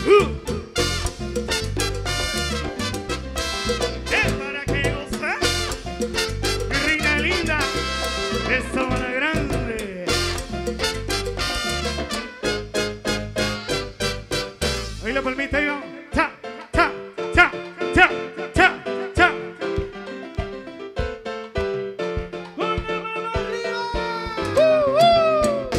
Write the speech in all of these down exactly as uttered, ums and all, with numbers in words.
Es para que goza, mi reina linda, esa bala grande. Ahí la palmita, yo. Ta, ta, ta, ta, ta, ta. Una mano arriba. Uh, uh.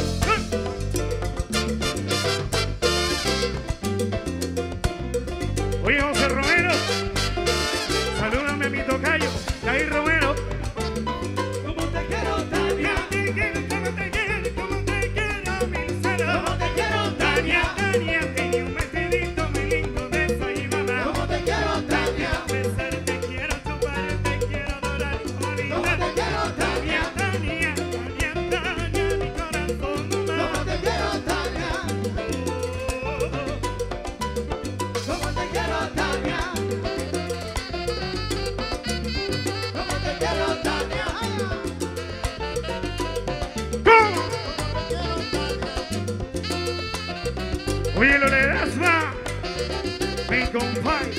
Oye, José Romero, salúdame a mi tocayo, Jair Romero. Como te quiero, Tania, te quiero, como te quiero, como te quiero, mi cero. Como te quiero, Tania, Tania, tenía un vestidito muy lindo de Saibana. Como te quiero, Tania, besar te quiero, chupar te quiero, adorar como linda. Como te quiero, Tania, Tania, Tania, Tania, mi corazón. Como te quiero, Tania. Como te quiero, Tania. Como te quiero, Tania. ¿Cómo? Oye, lo le das, va. Mi compadre.